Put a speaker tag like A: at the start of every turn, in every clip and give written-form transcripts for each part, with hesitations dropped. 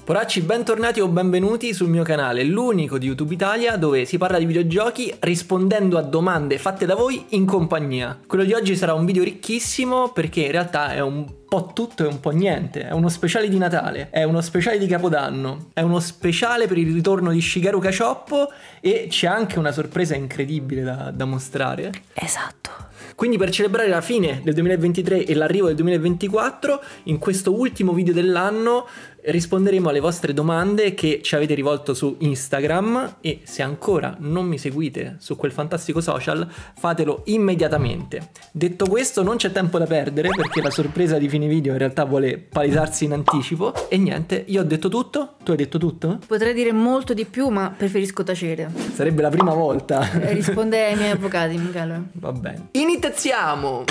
A: Poracci, bentornati o benvenuti sul mio canale, l'unico di YouTube Italia dove si parla di videogiochi rispondendo a domande fatte da voi in compagnia. Quello di oggi sarà un video ricchissimo perché in realtà è un po' tutto e un po' niente. È uno speciale di Natale, è uno speciale di Capodanno, è uno speciale per il ritorno di Shigeru Kachoppo e c'è anche una sorpresa incredibile da mostrare.
B: Esatto.
A: Quindi per celebrare la fine del 2023 e l'arrivo del 2024, in questo ultimo video dell'anno risponderemo alle vostre domande che ci avete rivolto su Instagram e se ancora non mi seguite su quel fantastico social fatelo immediatamente. Detto questo non c'è tempo da perdere perché la sorpresa di fine video in realtà vuole palesarsi in anticipo e niente, io ho detto tutto, tu hai detto tutto?
B: Potrei dire molto di più ma preferisco tacere.
A: Sarebbe la prima volta.
B: Risponderei ai miei avvocati, Michele.
A: Va bene. Iniziamo!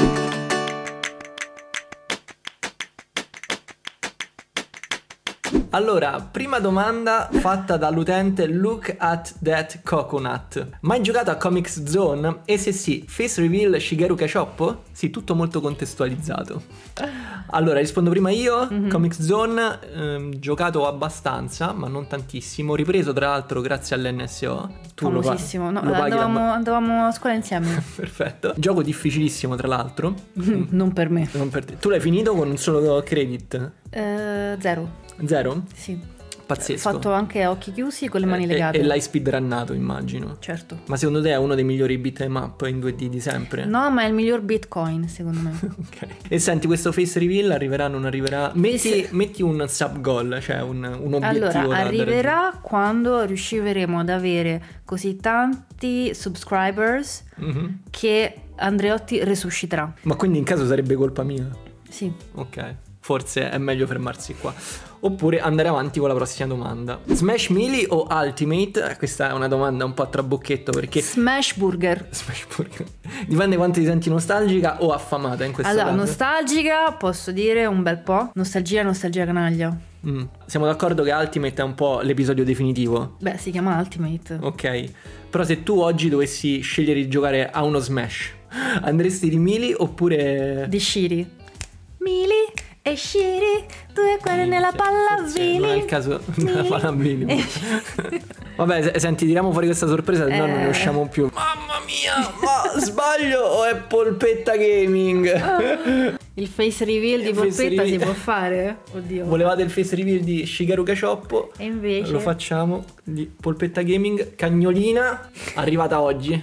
A: Allora, prima domanda fatta dall'utente Look at That Coconut. Mai giocato a Comic Zone? E se sì, face reveal Shigeru Kachoppo? Sì, tutto molto contestualizzato. Allora, rispondo prima io. Comic Zone, giocato abbastanza, ma non tantissimo. Ripreso tra l'altro grazie all'NSO. Tu lo paghi?
B: No, andavamo a scuola insieme.
A: Perfetto. Gioco difficilissimo tra l'altro.
B: Non per me.
A: Non per te. Tu l'hai finito con un solo credit?
B: Zero.
A: Zero?
B: Sì.
A: Pazzesco.
B: Fatto anche a occhi chiusi con le mani legate.
A: E l'hai speedrunnato, immagino.
B: Certo.
A: Ma secondo te è uno dei migliori beat'em up in 2D di sempre?
B: No, ma è il miglior Bitcoin, secondo me.
A: Ok. E senti, questo face reveal arriverà, non arriverà? Metti un sub goal, cioè un obiettivo.
B: Allora, arriverà quando riusciremo ad avere così tanti subscribers che Andreotti resusciterà.
A: Ma quindi in caso sarebbe colpa mia?
B: Sì.
A: Ok. Forse è meglio fermarsi qua. Oppure andare avanti con la prossima domanda. Smash Melee o Ultimate? Questa è una domanda un po' a trabocchetto perché...
B: Smash Burger.
A: Smash Burger. Dipende quanto ti senti nostalgica o affamata in questo caso.
B: Allora, nostalgica posso dire un bel po'. Nostalgia canaglia.
A: Siamo d'accordo che Ultimate è un po' l'episodio definitivo?
B: Beh, si chiama Ultimate.
A: Ok. Però se tu oggi dovessi scegliere di giocare a uno Smash, andresti di Melee oppure...
B: Di Shiri. Melee e Shiri, due cuori nella pallavini.
A: Non è il caso della pallavini. Vabbè, senti, tiriamo fuori questa sorpresa, se no non ne usciamo più. Mamma mia, ma sbaglio o è Polpetta Gaming?
B: Il face reveal di Polpetta si può fare? Oddio.
A: Volevate il face reveal di Shigeru Kachoppo?
B: E invece
A: lo facciamo di Polpetta Gaming. Cagnolina, arrivata oggi.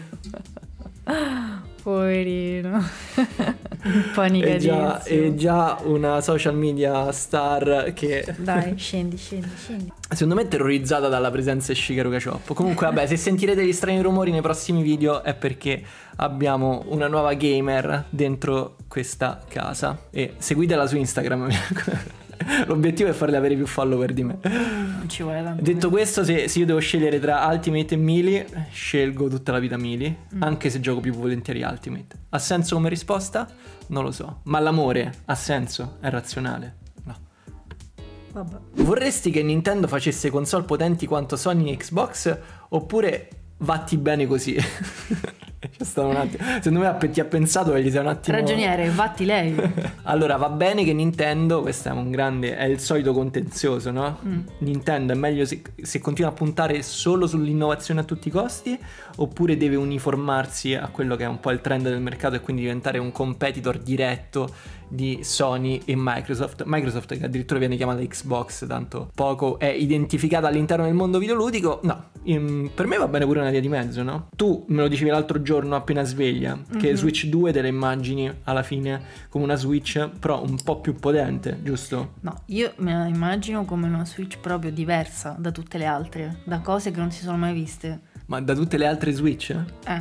B: Poverino. Panicatissimo.
A: È già una social media star che...
B: Dai, scendi.
A: Secondo me è terrorizzata dalla presenza di Shigeru Kachoppo. Comunque vabbè, se sentirete gli strani rumori nei prossimi video è perché abbiamo una nuova gamer dentro questa casa. E seguitela su Instagram. L'obiettivo è farle avere più follower di me.
B: Non ci vuole tanto.
A: Detto questo, se io devo scegliere tra Ultimate e Melee, scelgo tutta la vita Melee, anche se gioco più volentieri Ultimate. Ha senso come risposta? Non lo so. Ma l'amore ha senso? È razionale? No. Vabbè. Vorresti che Nintendo facesse console potenti quanto Sony e Xbox? Oppure vatti bene così? C'è stato un attimo. Secondo me ti ha pensato e gli sei un attimo...
B: Ragioniere, vatti lei.
A: Allora, va bene che Nintendo, questo è un grande, è il solito contenzioso, no? Nintendo è meglio se continua a puntare solo sull'innovazione a tutti i costi oppure deve uniformarsi a quello che è un po' il trend del mercato e quindi diventare un competitor diretto di Sony e Microsoft. Microsoft che addirittura viene chiamata Xbox, tanto poco è identificata all'interno del mondo videoludico. No, per me va bene pure una via di mezzo, no? Tu me lo dicevi l'altro giorno appena sveglia che Switch 2 te la immagini alla fine come una Switch però un po' più potente, giusto?
B: No, io me la immagino come una Switch proprio diversa da tutte le altre, da cose che non si sono mai viste.
A: Ma da tutte le altre Switch?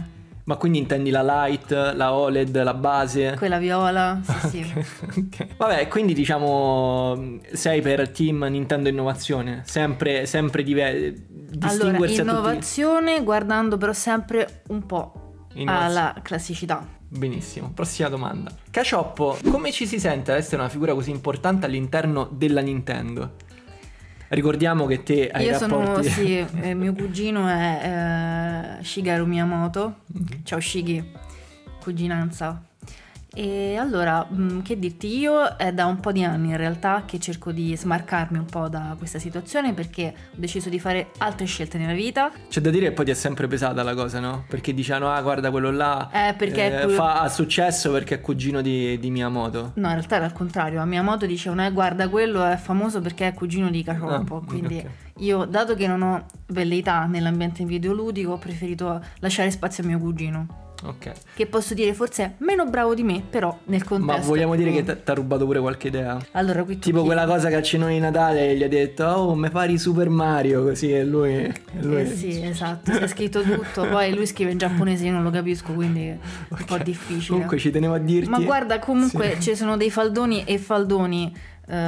A: Ma quindi intendi la Lite, la OLED, la base?
B: Quella viola, sì.
A: Okay. Vabbè, quindi diciamo sei per team Nintendo Innovazione, sempre distinguersi.
B: Allora, innovazione guardando però sempre un po' alla classicità.
A: Benissimo, prossima domanda. Kachoppo, come ci si sente ad essere una figura così importante all'interno della Nintendo? Ricordiamo che te hai rapporti...
B: Io sono, mio cugino è Shigeru Miyamoto. Ciao Shigi, cuginanza. E allora, che dirti, io è da un po' di anni in realtà che cerco di smarcarmi un po' da questa situazione, perché ho deciso di fare altre scelte nella vita.
A: C'è da dire che poi ti è sempre pesata la cosa, no? Perché dicevano, ah guarda quello là
B: perché
A: ha successo perché è cugino di Miyamoto.
B: No, in realtà era al contrario, a Miyamoto dicevano, guarda quello è famoso perché è cugino di Cacioppo, quindi
A: okay.
B: Io, dato che non ho velleità nell'ambiente videoludico, ho preferito lasciare spazio a mio cugino.
A: Ok.
B: Che posso dire forse è meno bravo di me, però nel contesto.
A: Ma vogliamo dire che ti ha rubato pure qualche idea?
B: Allora, qui
A: tipo quella cosa che al cenone di Natale gli ha detto, oh mi pari Super Mario, così, e lui...
B: Sì, esatto, c'è scritto tutto. Poi lui scrive in giapponese, io non lo capisco, quindi è un po' difficile.
A: Comunque ci tenevo a dirti.
B: Ma guarda, comunque ci sono dei faldoni e faldoni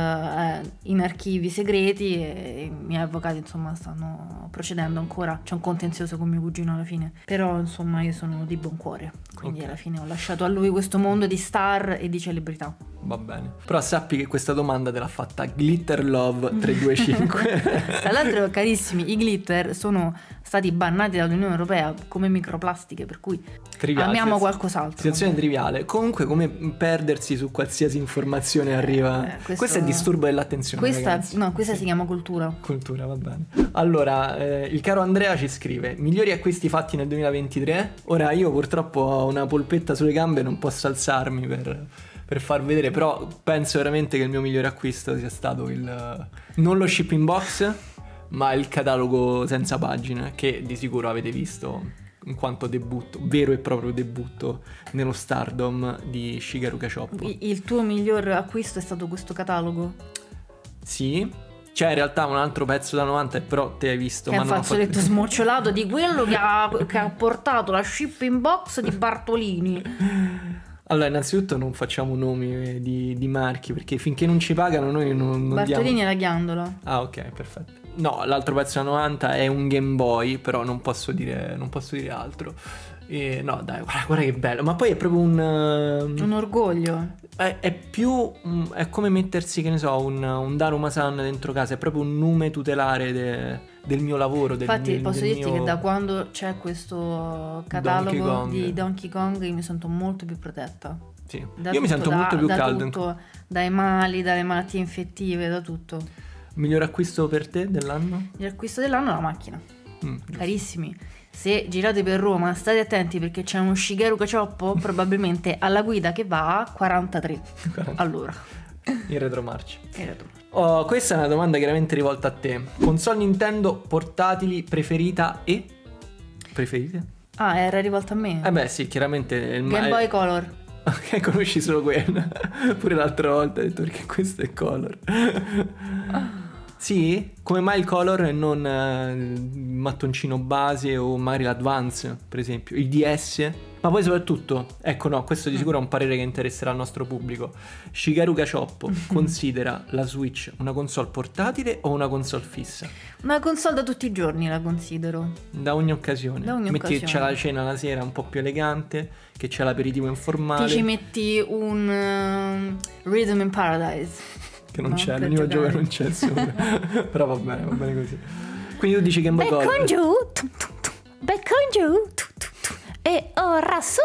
B: in archivi segreti, e i miei avvocati insomma stanno procedendo ancora. C'è un contenzioso con mio cugino alla fine, però insomma io sono di buon cuore, quindi alla fine ho lasciato a lui questo mondo di star e di celebrità.
A: Va bene, però sappi che questa domanda te l'ha fatta Glitter Love 325.
B: Tra l'altro, carissimi, i glitter sono stati bannati dall'Unione Europea come microplastiche, per cui amiamo qualcos'altro.
A: Situazione triviale. Comunque, come perdersi su qualsiasi informazione arriva. Questo è disturbo dell'attenzione.
B: Questa si chiama cultura.
A: Cultura, va bene. Allora, il caro Andrea ci scrive: migliori acquisti fatti nel 2023. Ora io purtroppo ho una polpetta sulle gambe e non posso alzarmi per far vedere, però penso veramente che il mio migliore acquisto sia stato non lo shipping box, ma il catalogo senza pagine, che di sicuro avete visto in quanto debutto, vero e proprio debutto nello stardom di Shigeru Cacioppo.
B: Il tuo miglior acquisto è stato questo catalogo?
A: Sì, c'è in realtà un altro pezzo da 90, però te hai visto.
B: Che è un fazzoletto smocciolato di quello che ha portato la shipping box di Bartolini.
A: Allora, innanzitutto non facciamo nomi di marchi, perché finché non ci pagano noi non
B: Bartolini
A: diamo...
B: è la ghiandola.
A: Ah, ok, perfetto. No, l'altro pezzo da 90 è un Game Boy, però non posso dire altro. E no, dai, guarda che bello. Ma poi è proprio un
B: orgoglio.
A: È più è come mettersi, che ne so, un Daruma-san dentro casa. È proprio un nume tutelare del mio lavoro.
B: Infatti posso dirti che da quando c'è questo catalogo di Donkey Kong io mi sento molto più protetta.
A: Sì. Io mi sento molto più caldo.
B: Dai mali, dalle malattie infettive, da tutto.
A: Miglior acquisto per te dell'anno?
B: Il miglior acquisto dell'anno è la macchina. Carissimi, se girate per Roma state attenti, perché c'è uno Shigeru Cacioppo probabilmente alla guida che va a 43 all'ora.
A: In retromarcia. Oh, questa è una domanda chiaramente rivolta a te. Console Nintendo portatili preferita e... Preferite?
B: Ah, era rivolta a me?
A: Beh sì, chiaramente il
B: Game Boy Color.
A: Ok, conosci solo quella. Pure l'altra volta ho detto perché questo è Color. Sì? Come mai il Color e non il mattoncino base o magari l'Advance, per esempio, il DS? Ma poi soprattutto, ecco no, questo di sicuro è un parere che interesserà al nostro pubblico. Shigeru Cacioppo considera la Switch una console portatile o una console fissa?
B: Una console da tutti i giorni la considero.
A: Da ogni occasione. Metti che c'è la cena la sera un po' più elegante, che c'è l'aperitivo informale.
B: Ti ci metti un Rhythm in Paradise.
A: Che non c'è, l'unico gioco che non c'è sopra. Però va bene così. Quindi tu dici Game Boy Color.
B: Becco in giù, becco in giù, e ora su.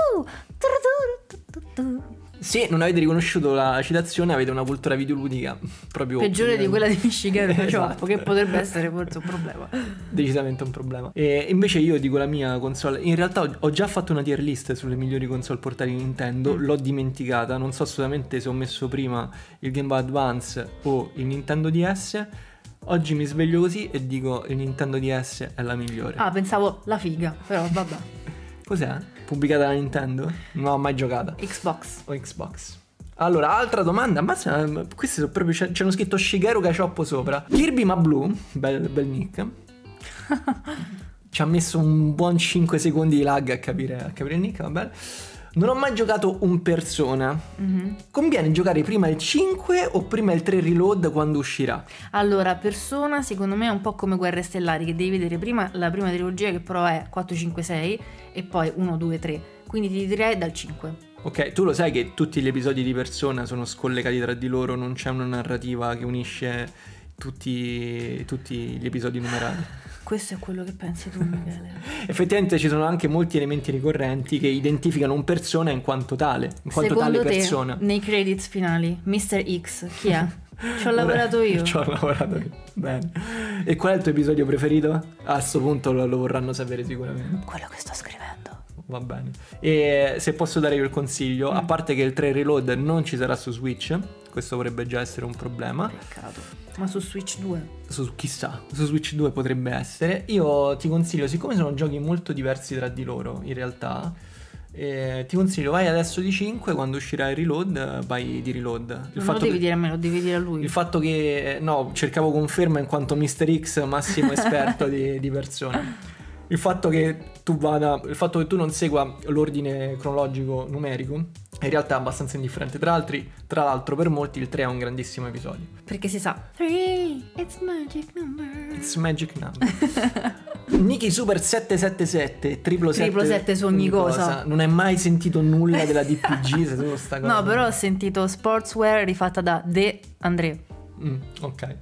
A: Se non avete riconosciuto la citazione, avete una cultura videoludica proprio
B: peggiore di quella di Shigeru Cacioppo,
A: esatto.
B: Che potrebbe essere forse un problema.
A: Decisamente un problema. E invece io dico la mia console. In realtà ho già fatto una tier list sulle migliori console portatili Nintendo. L'ho dimenticata. Non so assolutamente se ho messo prima il Game Boy Advance o il Nintendo DS. Oggi mi sveglio così e dico il Nintendo DS è la migliore.
B: Ah, pensavo la figa, però vabbè.
A: Cos'è? Pubblicata da Nintendo? Non ho mai giocata. Xbox. Allora, altra domanda. Ma questi sono proprio. C'hanno scritto Shigeru Cacioppo sopra. Kirby Ma Blue, bel nick. Ci ha messo un buon 5 secondi di lag a capire il nick, va bene. Non ho mai giocato un Persona. Conviene giocare prima il 5 o prima il 3 Reload quando uscirà?
B: Allora, Persona secondo me è un po' come Guerre Stellari, che devi vedere prima la prima trilogia, che però è 4, 5, 6 e poi 1, 2, 3. Quindi ti direi dal 5.
A: Ok, tu lo sai che tutti gli episodi di Persona sono scollegati tra di loro, non c'è una narrativa che unisce tutti gli episodi numerati.
B: Questo è quello che pensi tu, Michele.
A: Effettivamente ci sono anche molti elementi ricorrenti che identificano un persona in quanto tale, in quanto
B: Secondo
A: tale
B: te,
A: persona.
B: nei credits finali, Mr. X, chi è? Ci ho lavorato io.
A: Ci ho lavorato io. Bene. E qual è il tuo episodio preferito? A sto punto lo vorranno sapere sicuramente.
B: Quello che sto scrivendo.
A: Va bene. E se posso dare io il consiglio, a parte che il 3 Reload non ci sarà su Switch, questo potrebbe già essere un problema.
B: Peccato. Ma su Switch 2?
A: Chissà, su Switch 2 potrebbe essere. Io ti consiglio, siccome sono giochi molto diversi tra di loro, in realtà, ti consiglio, vai adesso di 5, quando uscirà il Reload, vai di Reload.
B: Non lo devi dire a me, lo devi dire a lui.
A: Il fatto che, no, cercavo conferma in quanto Mr. X, massimo esperto di persone. Il fatto che tu non segua l'ordine cronologico numerico in realtà è abbastanza indifferente. Tra l'altro per molti il 3 è un grandissimo episodio.
B: Perché si sa 3, it's magic number.
A: It's magic number. Niki Super 777 777
B: su ogni cosa.
A: Non hai mai sentito nulla della DPG se tu sta cosa.
B: No, però ho sentito Sportswear rifatta da De André.
A: Ok.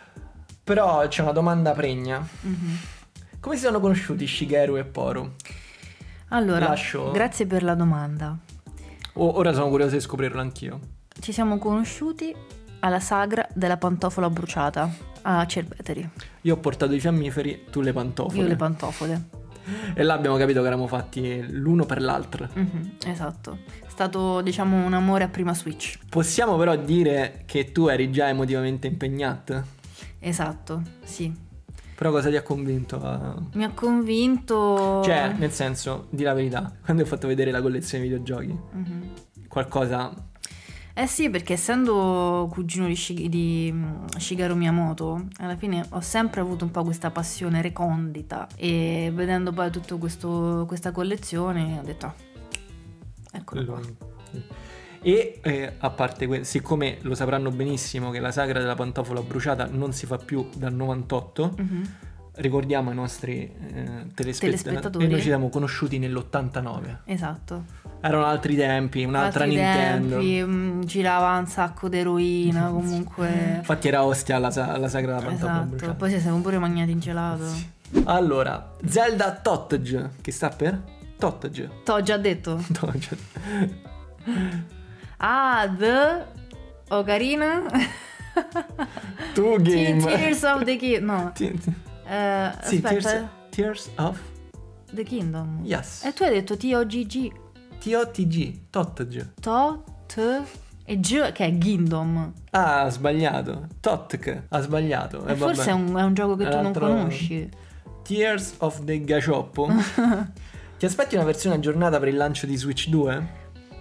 A: Però c'è una domanda pregna. Come si sono conosciuti Shigeru e Poru?
B: Allora, grazie per la domanda.
A: Ora sono curioso di scoprirlo anch'io.
B: Ci siamo conosciuti alla sagra della pantofola bruciata a Cerveteri.
A: Io ho portato i fiammiferi, tu le pantofole.
B: Io le pantofole.
A: E là abbiamo capito che eravamo fatti l'uno per l'altro.
B: Esatto. È stato, diciamo, un amore a prima switch.
A: Possiamo però dire che tu eri già emotivamente impegnata?
B: Esatto, sì.
A: Però cosa ti ha convinto?
B: Mi ha convinto...
A: Cioè, nel senso, di la verità, quando ho fatto vedere la collezione di videogiochi, qualcosa...
B: Eh sì, perché essendo cugino di Shigeru Miyamoto, alla fine ho sempre avuto un po' questa passione recondita, e vedendo poi tutta questa collezione ho detto, eccolo qua.
A: E a parte siccome lo sapranno benissimo che la sagra della pantofola bruciata non si fa più dal 98, ricordiamo ai nostri telespettatori che noi ci siamo conosciuti nell'89.
B: Esatto.
A: Erano altri tempi, un'altra Nintendo.
B: Girava un sacco di eroina comunque.
A: Infatti era ostia la sagra della pantofola bruciata.
B: Poi ci siamo pure mangiati in gelato.
A: Allora, Zelda Totge, che sta per? Totge.
B: T'ho già detto. The Ocarina.
A: Tu game.
B: Tears of the Kingdom. No.
A: Sì,
B: aspetta.
A: Tears of
B: the Kingdom.
A: Yes.
B: E tu hai detto TOGG.
A: TOTG. Totge.
B: E G che è Kingdom.
A: Ah, ha sbagliato. Totk. Ha sbagliato.
B: Forse è un gioco che tu non conosci.
A: Tears of the Gachoppo. Ti aspetti una versione aggiornata per il lancio di Switch 2?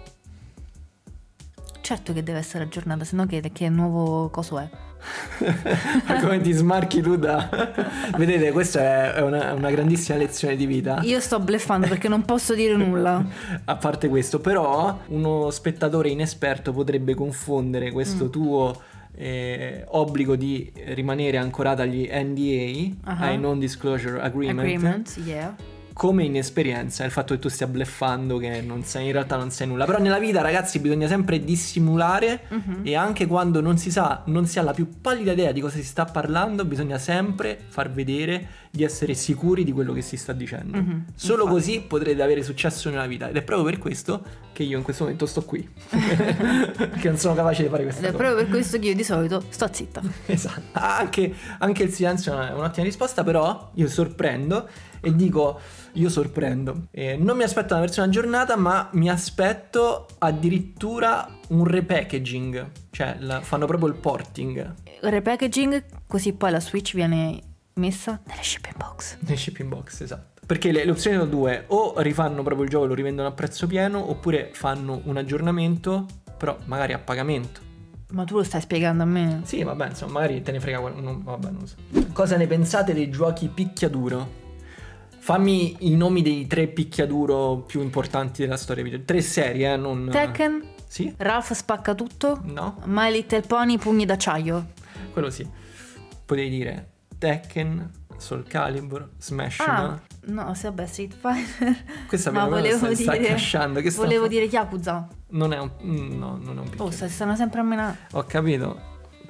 B: Certo che deve essere aggiornata, sennò che nuovo coso è?
A: Ma come ti smarchi tu da... Vedete, questa è una grandissima lezione di vita.
B: Io sto bluffando perché non posso dire nulla.
A: A parte questo, però uno spettatore inesperto potrebbe confondere questo tuo obbligo di rimanere ancorato agli NDA, ai Non Disclosure Agreement,
B: yeah,
A: come inesperienza, il fatto che tu stia bluffando che in realtà non sai nulla. Però nella vita, ragazzi, bisogna sempre dissimulare, e anche quando non si ha la più pallida idea di cosa si sta parlando, bisogna sempre far vedere di essere sicuri di quello che si sta dicendo. Solo così potrete avere successo nella vita, ed è proprio per questo che io in questo momento sto qui che non sono capace di fare questa cosa.
B: Ed è proprio per questo che io di solito sto zitta.
A: Esatto. Anche il silenzio è un'ottima risposta, però io sorprendo e dico non mi aspetto una versione aggiornata, ma mi aspetto addirittura un repackaging, cioè fanno proprio il porting.
B: Repackaging, così poi la Switch viene messa nelle shipping box.
A: Nei shipping box, esatto. Perché le opzioni sono due: o rifanno proprio il gioco e lo rivendono a prezzo pieno, oppure fanno un aggiornamento, però magari a pagamento.
B: Ma tu lo stai spiegando a me?
A: Sì, vabbè, insomma, magari te ne frega vabbè, non lo so. Cosa ne pensate dei giochi picchiaduro? Fammi i nomi dei 3 picchiaduro più importanti della storia video. 3 serie, non...
B: Tekken?
A: Sì.
B: Ralph spacca tutto?
A: No.
B: My Little Pony pugni d'acciaio?
A: Quello sì. Potevi dire Tekken, Soul Calibur, Smash.
B: No, sì, vabbè, Street Fighter.
A: Questa
B: ma volevo dire...
A: sta cashando.
B: Volevo dire Yakuza.
A: Non è un... No, non è un picchiaduro.
B: Stanno sempre a menare.
A: Ho capito.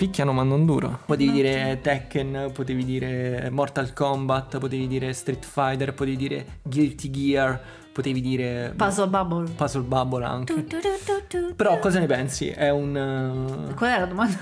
A: picchiano ma non duro. Potevi dire Tekken, potevi dire Mortal Kombat, potevi dire Street Fighter, potevi dire Guilty Gear, potevi dire
B: Puzzle Bubble
A: anche. Però cosa ne pensi? È un...
B: Qual è la domanda?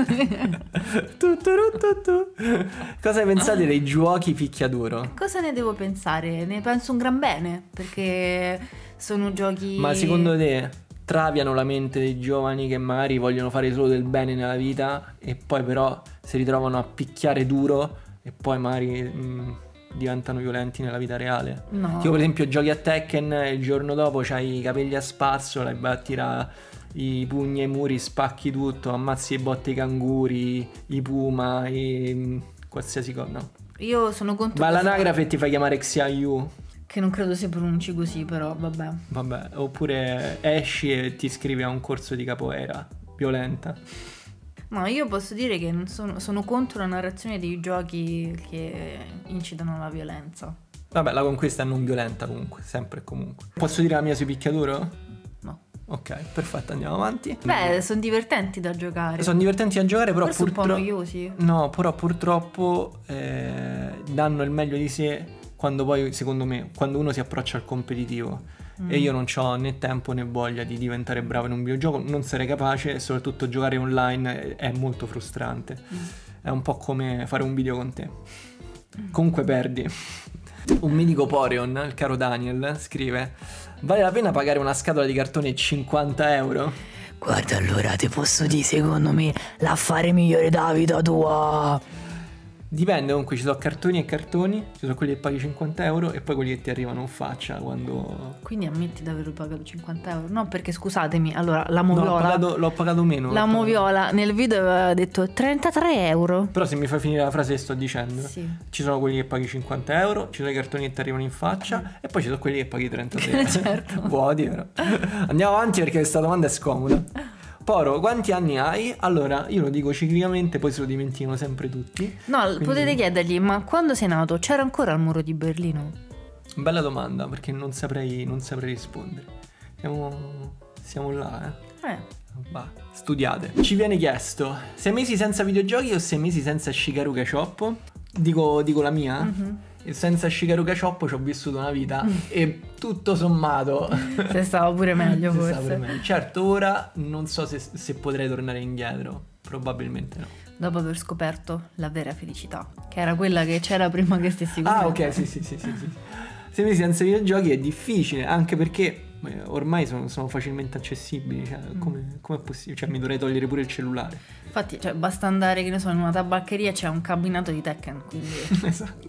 A: Cosa ne pensate dei giochi picchiaduro?
B: Cosa ne devo pensare? Ne penso un gran bene, perché sono giochi...
A: Ma secondo te traviano la mente dei giovani che magari vogliono fare solo del bene nella vita e poi però si ritrovano a picchiare duro e poi magari diventano violenti nella vita reale?
B: No.
A: Tipo per esempio giochi a Tekken e il giorno dopo c'hai i capelli a spazzola e vai a tirare i pugni ai muri, spacchi tutto, ammazzi e botte i canguri, i puma, qualsiasi cosa, no?
B: Io sono contro...
A: Ma l'anagrafe e ti fai chiamare Xiaoyu.
B: Che non credo si pronunci così, però vabbè.
A: Oppure esci e ti iscrivi a un corso di capoeira violenta.
B: No, io posso dire che non sono contro la narrazione dei giochi che incitano alla violenza.
A: Vabbè, la conquista è non violenta comunque, sempre e comunque. Posso dire la mia sui picchiaduro?
B: No.
A: Ok, perfetto, andiamo avanti.
B: Beh, sono divertenti da giocare.
A: Sono divertenti da giocare, però
B: forse un po' noiosi.
A: No, però purtroppo danno il meglio di sé quando poi, secondo me, quando uno si approccia al competitivo. E io non ho né tempo né voglia di diventare bravo in un videogioco, non sarei capace, e soprattutto giocare online è molto frustrante. È un po' come fare un video con te. Comunque perdi. Un mitico Poreon, il caro Daniel, scrive: vale la pena pagare una scatola di cartone 50 euro?
B: Guarda, allora ti posso dire, secondo me, l'affare migliore della vita tua.
A: Dipende, comunque ci sono cartoni e cartoni, ci sono quelli che paghi 50 euro e poi quelli che ti arrivano in faccia quando...
B: Quindi ammetti di aver pagato 50 euro? No, perché scusatemi, allora la moviola...
A: No, l'ho pagato meno.
B: La moviola nel video aveva detto 33 euro.
A: Però se mi fai finire la frase che sto dicendo,
B: sì.
A: Ci sono quelli che paghi 50 euro, ci sono i cartoni che ti arrivano in faccia e poi ci sono quelli che paghi 33
B: certo.
A: Vuoti, però. Andiamo avanti perché questa domanda è scomoda. Poro, quanti anni hai? Allora, io lo dico ciclicamente, poi se lo dimenticano sempre tutti.
B: No,
A: quindi...
B: potete chiedergli, ma quando sei nato c'era ancora il muro di Berlino?
A: Bella domanda, perché non saprei rispondere. Siamo là, Va, studiate. Ci viene chiesto 6 mesi senza videogiochi o 6 mesi senza Shigeru Shop? Dico la mia? Mm-hmm. E senza Shigeru Shop ci ho vissuto una vita e tutto sommato
B: se stava pure meglio forse.
A: Certo, ora non so se potrei tornare indietro. Probabilmente no.
B: Dopo aver scoperto la vera felicità, che era quella che c'era prima che stessi con me.
A: Ah, ok, sì. 6 mesi senza videogiochi è difficile, anche perché ormai sono facilmente accessibili. Cioè, come è possibile? Cioè, mi dovrei togliere pure il cellulare.
B: Infatti, cioè, basta andare, che ne so, in una tabaccheria, c'è un cabinato di Tekken, quindi...
A: Esatto.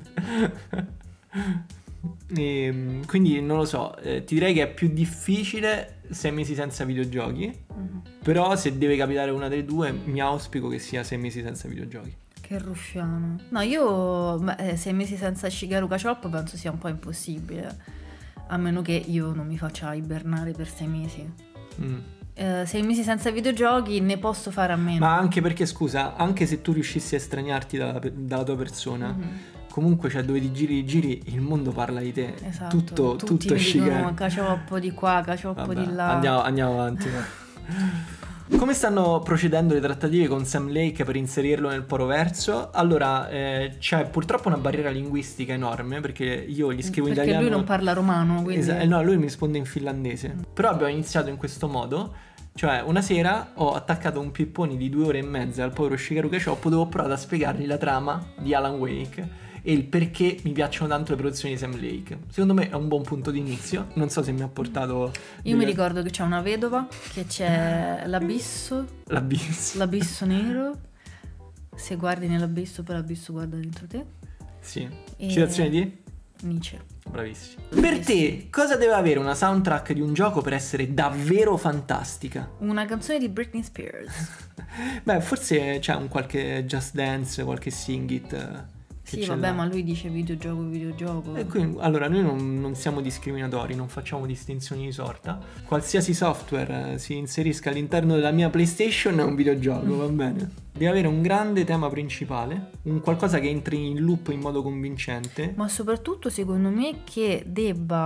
A: Quindi non lo so, ti direi che è più difficile 6 mesi senza videogiochi. Però se deve capitare una delle due, mi auspico che sia 6 mesi senza videogiochi.
B: Che ruffiano. No, io 6 mesi senza Shigeru Shop penso sia un po' impossibile, a meno che io non mi faccia ibernare per 6 mesi. 6 mesi senza videogiochi ne posso fare a meno.
A: Ma anche perché, scusa, anche se tu riuscissi a estraniarti dalla tua persona, comunque, cioè, dove ti giri il mondo parla di te.
B: Esatto.
A: Tutto è Shigeru.
B: Cacioppo di qua, cacioppo di là.
A: Andiamo avanti. Come stanno procedendo le trattative con Sam Lake per inserirlo nel Poroverso? Allora, c'è purtroppo una barriera linguistica enorme, perché io gli scrivo in italiano.
B: Perché lui non parla romano, quindi...
A: No, lui mi risponde in finlandese. Però abbiamo iniziato in questo modo. Cioè, una sera ho attaccato un pippone di 2 ore e mezza al povero Shigeru Shop, dove ho provato a spiegargli la trama di Alan Wake e il perché mi piacciono tanto le produzioni di Sam Lake. Secondo me è un buon punto di inizio. Non so se mi ha portato...
B: Io mi ricordo che c'è una vedova, che c'è l'abisso nero. Se guardi nell'abisso, poi l'abisso guarda dentro te.
A: Sì. Citazione di?
B: Nietzsche.
A: Bravissimo. Per te, cosa deve avere una soundtrack di un gioco per essere davvero fantastica?
B: Una canzone di Britney Spears.
A: Beh, forse c'è un qualche Just Dance, qualche Sing It.
B: Sì, vabbè, ma lui dice videogioco.
A: E quindi, allora, noi non siamo discriminatori, non facciamo distinzioni di sorta. Qualsiasi software si inserisca all'interno della mia PlayStation è un videogioco, va bene? Deve avere un grande tema principale, un qualcosa che entri in loop in modo convincente.
B: Ma soprattutto, secondo me, che debba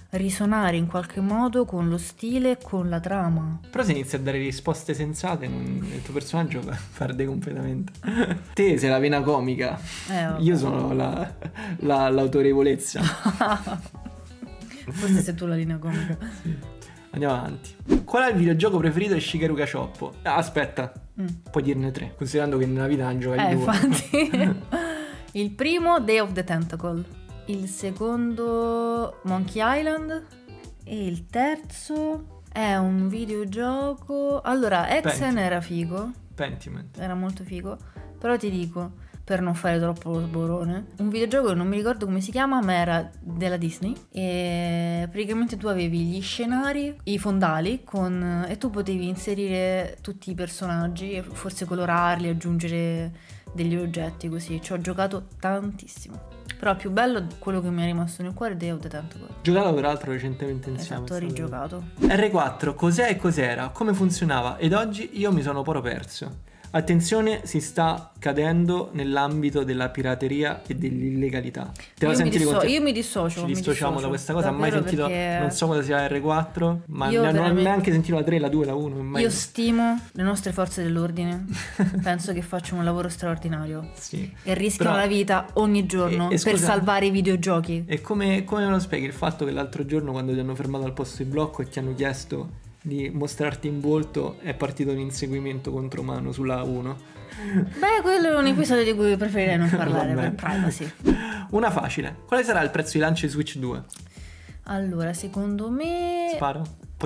B: risonare in qualche modo con lo stile e con la trama.
A: Però se inizi a dare risposte sensate, il tuo personaggio perde completamente. Te sei la vena comica, io sono l'autorevolezza.
B: Forse sei tu la linea comica.
A: Sì. Andiamo avanti. Qual è il videogioco preferito di Shigeru Kachoppo? Aspetta, puoi dirne 3, considerando che nella vita non gioca 2.
B: Infatti. Il primo, Day of the Tentacle. Il secondo, Monkey Island. E il terzo è un videogioco... Allora, Hexen era figo.
A: Pentiment.
B: Era molto figo. Però ti dico, per non fare troppo lo sborone, un videogioco che non mi ricordo come si chiama, ma era della Disney. E praticamente tu avevi gli scenari, i fondali, e tu potevi inserire tutti i personaggi e forse colorarli, aggiungere degli oggetti così. Ci ho giocato tantissimo. Però il più bello, quello che mi è rimasto nel cuore, è Day of the Tentacle.
A: Giocato peraltro recentemente insieme.
B: Esatto, ho rigiocato.
A: R4, cos'è e cos'era? Come funzionava? Ed oggi io mi sono proprio perso. Attenzione, si sta cadendo nell'ambito della pirateria e dell'illegalità.
B: Io mi dissocio.
A: Ci dissociamo da questa cosa. Mai sentito,
B: perché...
A: non so cosa sia R4, ma non ho neanche sentito la 3, la 2, la 1.
B: Io stimo le nostre forze dell'ordine. Penso che facciano un lavoro straordinario.
A: Sì.
B: E rischiano la vita ogni giorno per salvare i videogiochi.
A: E come me lo spieghi il fatto che l'altro giorno, quando ti hanno fermato al posto di blocco e ti hanno chiesto di mostrarti in volto, è partito un inseguimento contro mano sulla 1?
B: Beh, quello è un episodio di cui preferirei non parlare per privacy.
A: Una facile. Quale sarà il prezzo di lancio di Switch 2?
B: Allora, secondo me...
A: Sparo?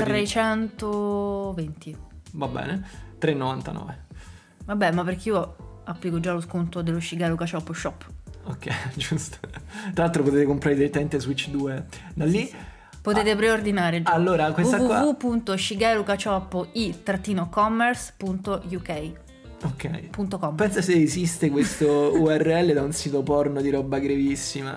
B: 320.
A: Va bene. 3,99.
B: Vabbè, ma perché io applico già lo sconto dello Shigeru Kachoppo Shop.
A: Ok, giusto. Tra l'altro potete comprare direttamente Switch 2 da lì.
B: Sì. Potete preordinare già.
A: Allora, questa
B: www.shigerukachoppo.i-commerce.uk.
A: Ok.
B: .com.
A: Pensa se esiste questo URL da un sito porno di roba grevissima.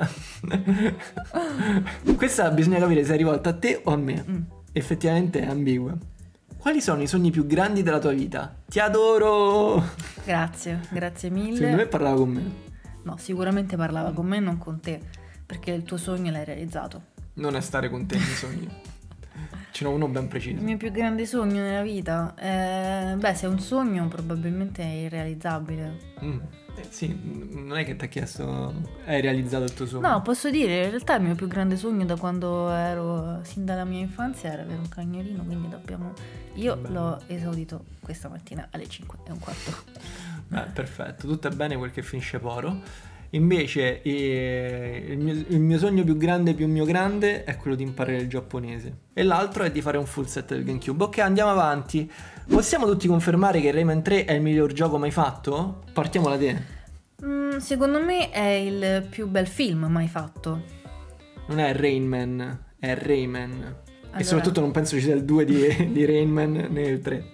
A: Questa bisogna capire se è rivolta a te o a me. Effettivamente è ambigua. Quali sono i sogni più grandi della tua vita? Ti adoro!
B: Grazie mille.
A: Secondo me parlava con me.
B: No, sicuramente parlava con me, non con te, perché il tuo sogno l'hai realizzato.
A: Non è stare con te nei sogni. Ce n'ho uno ben preciso.
B: Il mio più grande sogno nella vita? Beh, se è un sogno probabilmente è irrealizzabile.
A: Sì, non è che ti ha chiesto hai realizzato il tuo sogno.
B: No, posso dire, in realtà il mio più grande sogno da quando ero, sin dalla mia infanzia, era avere un cagnolino, quindi io l'ho esaudito questa mattina alle 5:15.
A: Perfetto, tutto è bene quel che finisce poro. Invece il mio sogno più grande è quello di imparare il giapponese, e l'altro è di fare un full set del GameCube. Ok, andiamo avanti. Possiamo tutti confermare che Rayman 3 è il miglior gioco mai fatto? Partiamo da te.
B: Secondo me è il più bel film mai fatto.
A: Non è Rayman, è Rayman. Allora... E soprattutto non penso ci sia il 2 di Rayman né il 3.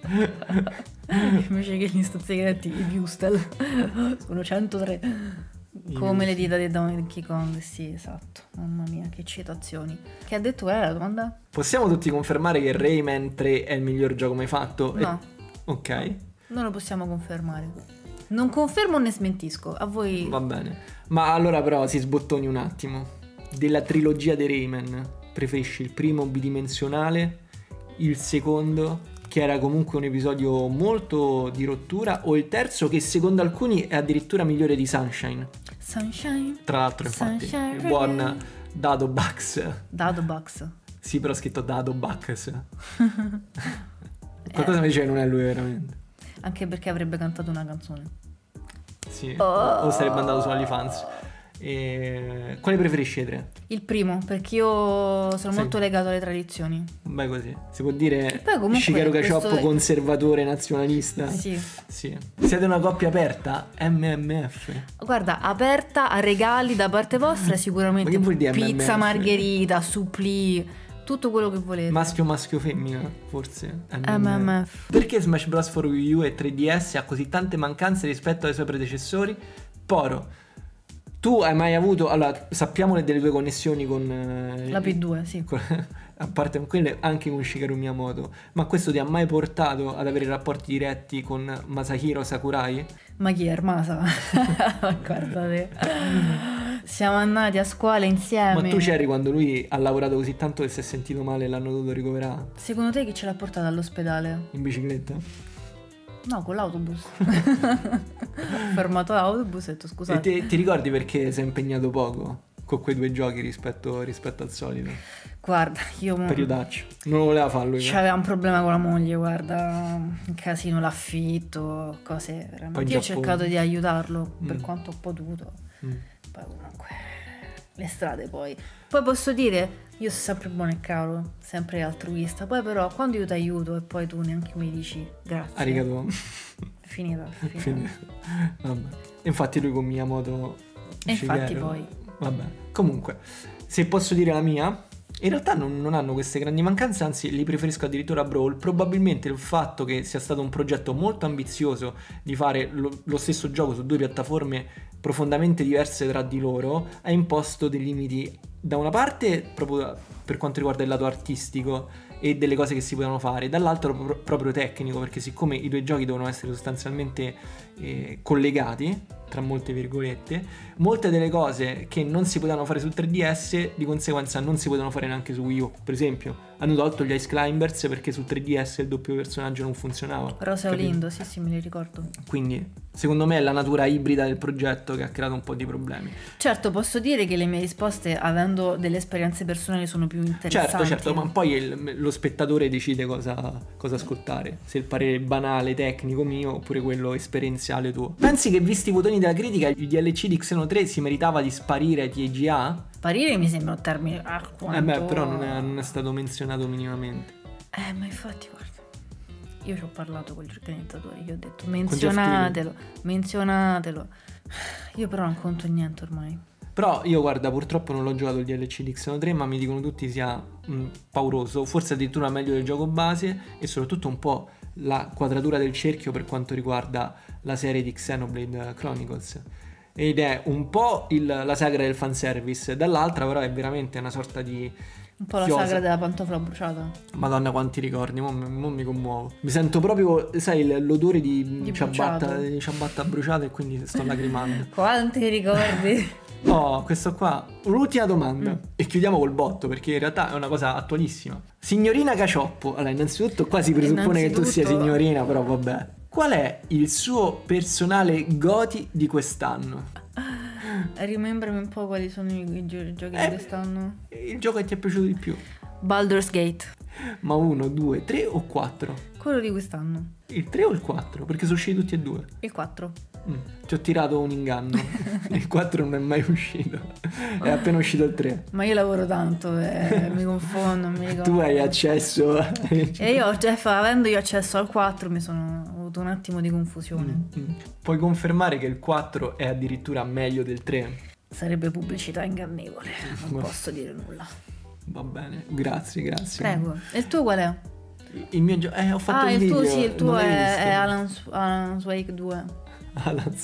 B: Invece che gli stuzzichetti, i Bustel sono 103. Come le dita di Donkey Kong, sì, esatto. Mamma mia, che citazioni. Che ha detto la domanda?
A: Possiamo tutti confermare che Rayman 3 è il miglior gioco mai fatto?
B: No.
A: Ok.
B: Non lo possiamo confermare. Non confermo né smentisco, a voi...
A: Va bene. Ma allora però si sbottoni un attimo. Della trilogia di Rayman, preferisci il primo bidimensionale, il secondo, che era comunque un episodio molto di rottura, o il terzo che secondo alcuni è addirittura migliore di Sunshine? Tra l'altro, infatti, il buon Dado Bucks. Sì, però ho scritto Dado Bucks. Qualcosa mi dice che non è lui veramente.
B: Anche perché avrebbe cantato una canzone.
A: Sì, o sarebbe andato su OnlyFans. Quale preferisci dei 3?
B: Il primo, perché io sono molto legato alle tradizioni.
A: Beh, così si può dire.
B: Shigeru
A: Kachoppo conservatore nazionalista.
B: Sì.
A: Siete una coppia aperta? MMF.
B: Guarda, aperta a regali da parte vostra sicuramente.
A: Ma che vuol dire
B: pizza
A: MMF?
B: margherita, supplì, tutto quello che volete.
A: Maschio femmina, forse.
B: MMF.
A: Perché Smash Bros. For Wii U e 3DS ha così tante mancanze rispetto ai suoi predecessori? Poro, tu hai mai avuto, allora sappiamo delle tue connessioni con
B: la P2, sì.
A: A parte con quelle, anche con Shigeru Miyamoto, ma questo ti ha mai portato ad avere rapporti diretti con Masahiro Sakurai?
B: Ma chi è Armasa? Guardate. Siamo andati a scuola insieme.
A: Ma tu c'eri quando lui ha lavorato così tanto che si è sentito male e l'hanno dovuto ricoverare?
B: Secondo te chi ce l'ha portato all'ospedale?
A: In bicicletta?
B: No, con l'autobus. Ho fermato l'autobus e ho detto scusate.
A: E ti ricordi perché si è impegnato poco con quei 2 giochi rispetto al solito?
B: Guarda, io
A: Periodaccio. Non lo voleva farlo.
B: C'aveva un problema con la moglie, guarda, un casino, l'affitto, cose veramente. Io ho cercato di aiutarlo per quanto ho potuto. Poi comunque le strade poi posso dire, io sono sempre buono e caro, sempre altruista, poi però quando io ti aiuto e poi tu neanche mi dici grazie,
A: arigato,
B: è finita.
A: Vabbè. Infatti lui con Miyamoto
B: e infatti poi
A: vabbè, comunque se posso dire la mia, in realtà non hanno queste grandi mancanze, anzi li preferisco addirittura a Brawl. Probabilmente il fatto che sia stato un progetto molto ambizioso di fare lo stesso gioco su 2 piattaforme profondamente diverse tra di loro ha imposto dei limiti, da una parte proprio per quanto riguarda il lato artistico e delle cose che si potevano fare, dall'altro proprio tecnico, perché siccome i 2 giochi devono essere sostanzialmente collegati tra molte virgolette, molte delle cose che non si potevano fare su 3DS di conseguenza non si potevano fare neanche su Wii U. Per esempio hanno tolto gli Ice Climbers perché su 3DS il doppio personaggio non funzionava.
B: Rosa e Lindo, sì me li ricordo.
A: Quindi secondo me è la natura ibrida del progetto che ha creato un po' di problemi.
B: Certo, posso dire che le mie risposte, avendo delle esperienze personali, sono più interessanti.
A: Certo, ma poi lo spettatore decide cosa ascoltare, se il parere banale tecnico mio oppure quello esperienziale tuo. Pensi che visti i votoni della critica il DLC di Xeno3 si meritava di sparire ai TGA?
B: Sparire mi sembra un termine quanto...
A: però non è stato menzionato minimamente.
B: Ma infatti guarda, io ci ho parlato con gli organizzatori, gli ho detto menzionatelo. Io però non conto niente ormai.
A: Però io guarda, purtroppo non l'ho giocato il DLC di Xeno3, ma mi dicono tutti sia pauroso, forse addirittura meglio del gioco base e soprattutto un po' la quadratura del cerchio per quanto riguarda la serie di Xenoblade Chronicles. Ed è un po' la sagra del fanservice, dall'altra però è veramente una sorta di...
B: Un po' la sagra della pantofla bruciata.
A: Madonna quanti ricordi, mo mi commuovo. Mi sento proprio, sai, l'odore di ciabatta bruciata e quindi sto lacrimando.
B: Quanti ricordi?
A: Oh, questo qua. L'ultima domanda. E chiudiamo col botto perché in realtà è una cosa attualissima. Signorina Cacioppo. Allora, innanzitutto qua si presuppone che tu sia signorina, però vabbè. Qual è il suo personale GOTY di quest'anno?
B: Rimembrami un po' quali sono i giochi di quest'anno.
A: Il gioco che ti è piaciuto di più?
B: Baldur's Gate.
A: Ma 1, 2, 3 o 4?
B: Quello di quest'anno.
A: Il 3 o il 4? Perché sono usciti tutti e 2.
B: Il 4.
A: Ti ho tirato un inganno. Il 4 non è mai uscito. È appena uscito il 3.
B: Ma io lavoro tanto e mi confondo, mi ricordo.
A: Tu hai accesso
B: e io, avendo io accesso al 4 mi sono avuto un attimo di confusione.
A: Puoi confermare che il 4 è addirittura meglio del 3?
B: Sarebbe pubblicità ingannevole. Non posso dire nulla.
A: Va bene, grazie.
B: Prego. E il tuo qual è?
A: Il mio gioco... ho fatto il video.
B: Il tuo è Alan Wake 2.
A: Alan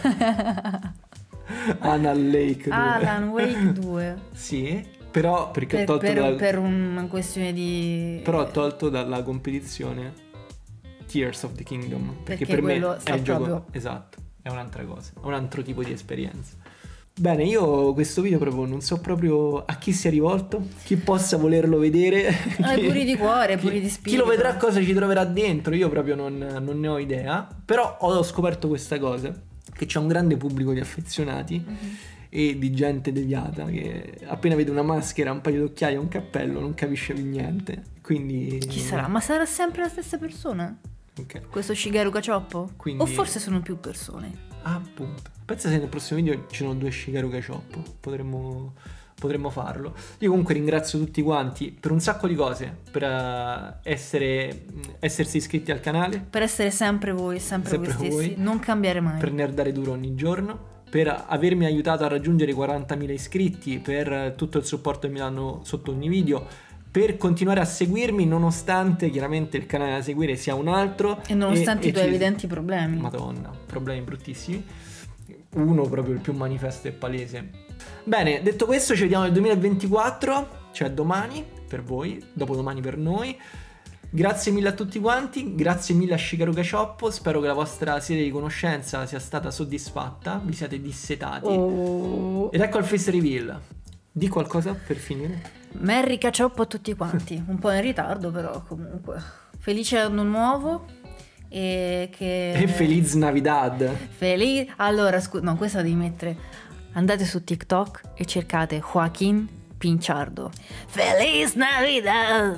A: Lake 2.
B: Alan Wake 2.
A: Sì, però perché ho tolto
B: per una questione di...
A: Però ho tolto dalla competizione Tears of the Kingdom perché per me è il gioco esatto, è un'altra cosa, è un altro tipo di esperienza. Bene, io questo video proprio non so proprio a chi sia rivolto, chi possa volerlo vedere.
B: Puri di cuore, puri di spirito.
A: Chi lo vedrà cosa ci troverà dentro, io proprio non ne ho idea. Però ho scoperto questa cosa, che c'è un grande pubblico di affezionati e di gente deviata che appena vede una maschera, un paio d'occhiali e un cappello non capisce più niente. Quindi...
B: Chi sarà? Ma sarà sempre la stessa persona?
A: Okay.
B: Questo Shigeru Cacioppo?
A: Quindi...
B: O forse sono più persone?
A: Appunto. Pensa se nel prossimo video ci sono 2 Shigeru Cacioppo. Potremmo farlo. Io comunque ringrazio tutti quanti per un sacco di cose, per essersi iscritti al canale,
B: per essere sempre voi stessi, non cambiare mai,
A: per nerdare duro ogni giorno, per avermi aiutato a raggiungere i 40.000 iscritti, per tutto il supporto che mi danno sotto ogni video, per continuare a seguirmi nonostante chiaramente il canale da seguire sia un altro
B: e nonostante i tuoi evidenti problemi.
A: Madonna, problemi bruttissimi. Uno proprio il più manifesto e palese. Bene, detto questo ci vediamo nel 2024, cioè domani per voi, dopodomani per noi. Grazie mille a tutti quanti, grazie mille a Shigeru Gachoppo, spero che la vostra sede di conoscenza sia stata soddisfatta, vi siate dissetati. Ed ecco il face reveal. Di qualcosa per finire?
B: Merry Gachoppo a tutti quanti, un po' in ritardo però comunque. Felice anno nuovo e
A: Feliz Navidad.
B: Allora, no, questa devi mettere. Andate su TikTok e cercate Joaquín Pinchardo. Feliz Navidad!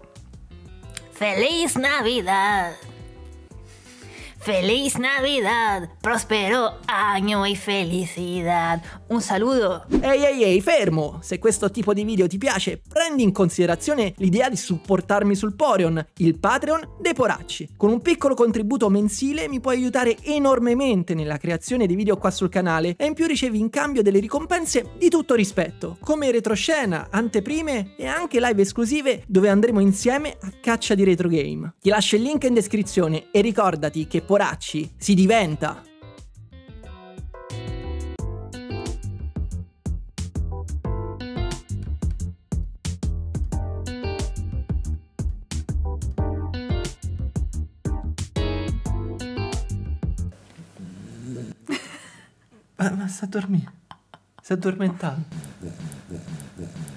B: Feliz Navidad! Feliz Navidad! Prospero año y felicidad! Un saluto!
A: Ehi, fermo! Se questo tipo di video ti piace, prendi in considerazione l'idea di supportarmi sul Patreon, il Patreon dei Poracci. Con un piccolo contributo mensile mi puoi aiutare enormemente nella creazione di video qua sul canale e in più ricevi in cambio delle ricompense di tutto rispetto, come retroscena, anteprime e anche live esclusive dove andremo insieme a caccia di retro game. Ti lascio il link in descrizione e ricordati che Poracci si diventa. Ma sta a dormire. Si è addormentato.